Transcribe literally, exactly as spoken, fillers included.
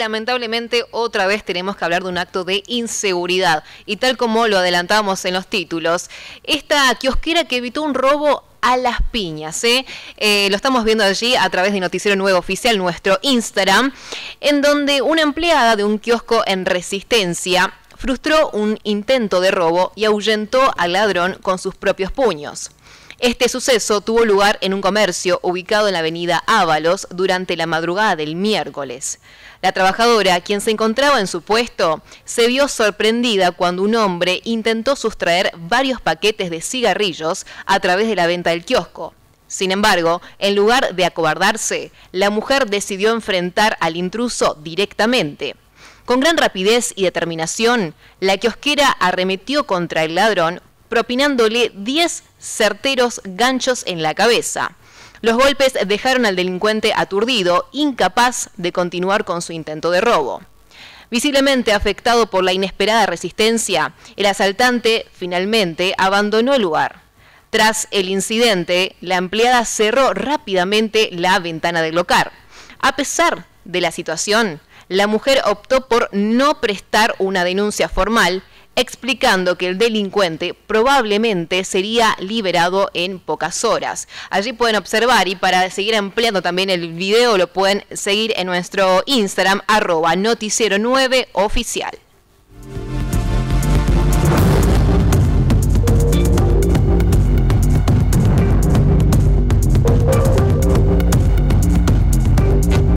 lamentablemente otra vez tenemos que hablar de un acto de inseguridad. Y tal como lo adelantamos en los títulos, esta kiosquera que evitó un robo a las piñas, ¿eh? Eh, lo estamos viendo allí a través de Noticiero Nuevo Oficial, nuestro Instagram, en donde una empleada de un kiosco en Resistencia frustró un intento de robo y ahuyentó al ladrón con sus propios puños. Este suceso tuvo lugar en un comercio ubicado en la avenida Ábalos durante la madrugada del miércoles. La trabajadora, quien se encontraba en su puesto, se vio sorprendida cuando un hombre intentó sustraer varios paquetes de cigarrillos a través de la venta del kiosco. Sin embargo, en lugar de acobardarse, la mujer decidió enfrentar al intruso directamente. Con gran rapidez y determinación, la kiosquera arremetió contra el ladrón, propinándole diez certeros ganchos en la cabeza. Los golpes dejaron al delincuente aturdido, incapaz de continuar con su intento de robo. Visiblemente afectado por la inesperada resistencia, el asaltante finalmente abandonó el lugar. Tras el incidente, la empleada cerró rápidamente la ventana del local. A pesar de la situación, la mujer optó por no prestar una denuncia formal, explicando que el delincuente probablemente sería liberado en pocas horas. Allí pueden observar, y para seguir ampliando también el video lo pueden seguir en nuestro Instagram, arroba noticiero nueve oficial.